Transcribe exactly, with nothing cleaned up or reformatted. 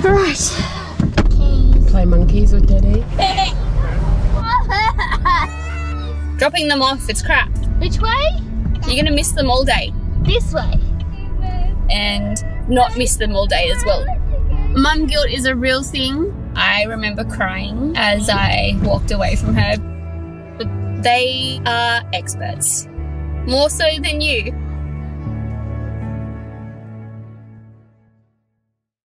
Right. Okay. Play monkeys with Daddy. Dropping them off, it's crap. Which way? You're gonna miss them all day. This way. And not miss them all day as well. Mum guilt is a real thing. I remember crying as I walked away from her. But they are experts. More so than you.